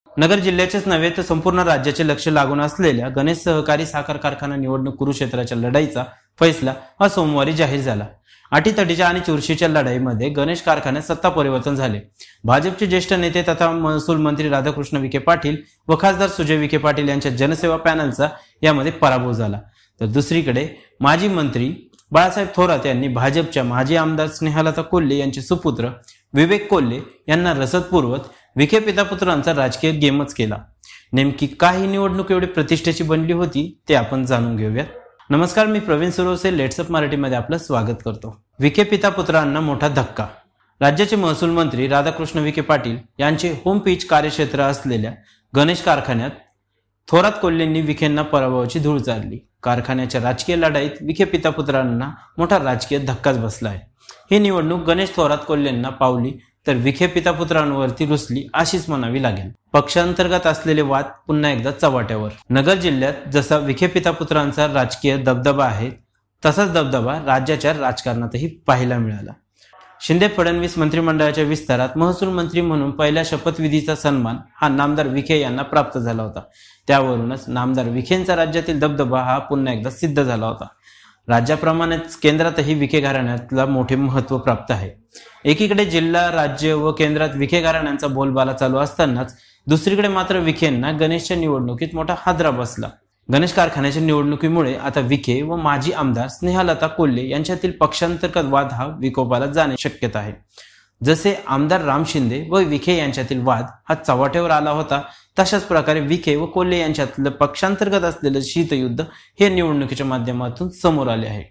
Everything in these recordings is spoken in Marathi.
नगर जिल्ह्याचेच नव्हे तर संपूर्ण राज्याचे लक्ष लागून असलेल्या गणेश सहकारी साखर कारखाना निवडणूक कुरुक्षेत्राच्या लढाईचा फैसला हा सोमवारी जाहीर झाला। अटीतटीच्या आणि चुरशीच्या लढाईमध्ये गणेश कारखान्यात सत्ता परिवर्तन झाले। भाजपचे ज्येष्ठ नेते तथा महसूल मंत्री राधाकृष्ण विखे पाटील व खासदार सुजय विखे पाटील यांच्या जनसेवा पॅनलचा यामध्ये पराभव झाला। तर दुसरीकडे माजी मंत्री बाळासाहेब थोरात यांनी भाजपच्या माजी आमदार स्नेहलता कोल्हे यांचे सुपुत्र विवेक कोल्हे यांना रसद पुरवत विखे पितापुत्रांचा राजकीय गेमच केला। नेमकी काही निवडणूक एवढी प्रतिष्ठेची बनली होती ते आपण जाणून घेऊयात। नमस्कार, मी प्रवीण सुरवसे लेट्सअप मराठीमध्ये आपलं स्वागत करतो। विखे पितापुत्रांना मोठा धक्का। राज्याचे महसूल मंत्री राधाकृष्ण विखे पाटील यांचे होम पिच कार्यक्षेत्र असलेल्या गणेश कारखान्यात थोरात कोल्हेंनी विखेंना पराभवाची धूळ चारली। कारखान्याच्या राजकीय लढाईत विखे पितापुत्रांना मोठा राजकीय धक्काच बसला आहे। ही निवडणूक गणेश थोरात कोल्हेंना पावली तर विखे पितापुत्रांवरती रुसली अशीच म्हणावी लागेल। पक्षांतर्गत असलेले वाद पुन्हा एकदा चव्हाट्यावर। नगर जिल्ह्यात जसा विखे पितापुत्रांचा राजकीय दबदबा आहे तसाच दबदबा राज्याच्या राजकारणातही पाहायला मिळाला। शिंदे फडणवीस मंत्रिमंडळाच्या विस्तारात महसूल मंत्री म्हणून पहिल्या शपथविधीचा सन्मान हा नामदार विखे यांना प्राप्त झाला होता। त्यावरूनच नामदार विखेंचा राज्यातील दबदबा हा पुन्हा एकदा सिद्ध झाला होता। राज्याप्रमाणेच केंद्रातही विखे घराण्याला मोठे महत्त्व प्राप्त आहे। एकीकडे जिल्हा, राज्य व केंद्रात विखे घराण्यांचा बोलबाला चालू असतानाच दुसरीकडे मात्र विखेंना गणेशच्या निवडणुकीत मोठा हादरा बसला। गणेश कारखान्याच्या निवडणुकीमुळे आता विखे व माजी आमदार स्नेहलता कोल्हे यांच्यातील पक्षांतर्गत वाद हा विकोपाला जाण्याची शक्यता आहे। जसे आमदार राम शिंदे व विखे यांच्यातील वाद हा चव्हाट्यावर आला होता तशाच प्रकारे विखे व कोल्हे यांच्यातलं पक्षांतर्गत असलेलं शीतयुद्ध हे निवडणुकीच्या माध्यमातून समोर आले आहे।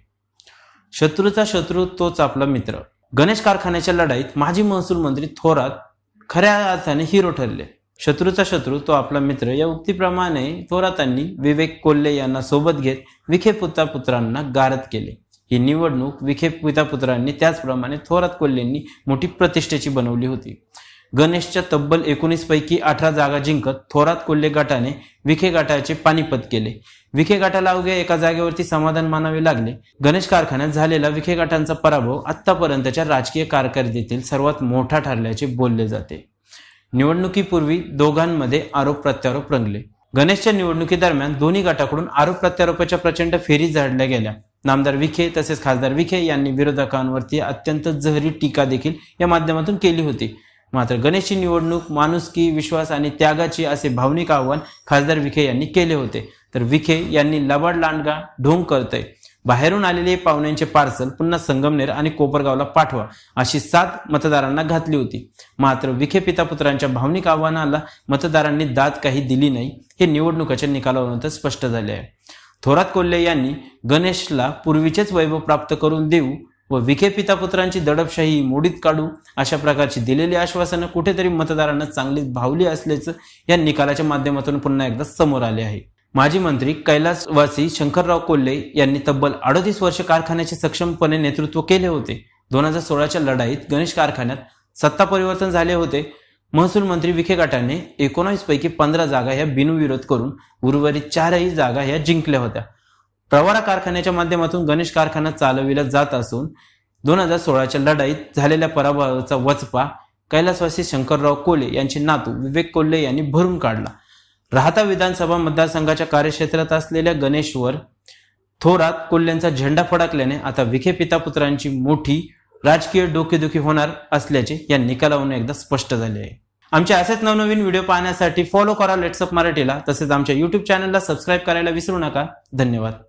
शत्रूचा शत्रू तोच आपला मित्र। गणेश कारखान्याच्या लढाईत माजी महसूल मंत्री थोरात खऱ्या अर्थाने हिरो ठरले। शत्रूचा शत्रू तो आपला मित्र या उक्तीप्रमाणे थोरातांनी विवेक कोल्हे यांना सोबत घेत विखे पितापुत्रांना गारद केले। ही निवडणूक विखे पितापुत्रांनी त्याचप्रमाणे थोरात कोल्हेंनी मोठी प्रतिष्ठेची बनवली होती। गणेशच्या तब्बल 19 पैकी 18 जागा जिंकत थोरात कोल्हे गटाने विखे गटाचे पानिपत केले। विखे गटाला अवघ्या एका जागेवरती समाधान मानावे लागले। गणेश कारखान्यात झालेला विखे गटांचा पराभव आतापर्यंतच्या राजकीय कारकिर्दीतील सर्वात मोठा ठरल्याचे बोलले जाते। निवडणुकीपूर्वी दोघांमध्ये आरोप प्रत्यारोप रंगले। गणेशच्या निवडणुकीदरम्यान दोन्ही गटाकडून आरोप प्रत्यारोपाच्या प्रचंड फेरी झाडल्या गेल्या। नामदार विखे तसेच खासदार विखे यांनी विरोधकांवरती अत्यंत जहरी टीका देखील या माध्यमातून केली होती। मात्र गणेशची निवडणूक माणुसकी, विश्वास आणि त्यागाची असे भावनिक आव्हान खासदार विखे यांनी केले होते। तर विखे यांनी लबाड लांडगा ढोंग करतय, बाहेरून आलेले पाहुण्यांचे पार्सल पुन्हा संगमनेर आणि कोपरगावला पाठवा अशी साथ मतदारांना घातली होती। मात्र विखे पितापुत्रांच्या भावनिक आव्हानाला मतदारांनी दाद काही दिली नाही हे निवडणुकीच्या निकालावरून स्पष्ट झाले आहे। थोरात कोल्हे यांनी गणेशला पूर्वीचेच वैभव प्राप्त करून देऊ व विखे पितापुत्रांची दडपशाही मोडीत काढू अशा प्रकारची दिलेली आश्वासनं कुठेतरी मतदारांना चांगलीच भावली असल्याचं या निकालाच्या माध्यमातून पुन्हा एकदा समोर आले आहे। माजी मंत्री कैलासवासी शंकरराव कोल्हे यांनी तब्बल 38 वर्ष कारखान्याचे सक्षमपणे नेतृत्व केले होते। 2016च्या लढाईत गणेश कारखान्यात सत्ता परिवर्तन झाले होते। महसूल मंत्री विखे गटाने 19 पैकी 15 जागा ह्या बिनविरोध करून उर्वरित 4 जागा ह्या जिंकल्या होत्या। प्रवारा कारखान्याच्या माध्यमातून गणेश कारखाना चालविला जात असून 2016च्या लढाईत झालेल्या पराभवाचा वचपा कैलासवासी शंकरराव कोल्हे यांचे नातू विवेक कोल्हे यांनी भरून काढला। राहता विधानसभा मतदारसंघाच्या कार्यक्षेत्रात असलेल्या गणेशवर थोरात कोल्हेंचा झेंडा फडकल्याने आता विखे पितापुत्रांची मोठी राजकीय डोकेदुखी होणार असल्याचे या निकालावरून एकदा स्पष्ट झाले आहे। आमचे असेच नवनवीन व्हिडिओ पाहण्यासाठी फॉलो करा लेट्सअप मराठीला, तसेच आमच्या YouTube चॅनलला सबस्क्राईब करायला विसरू नका। धन्यवाद।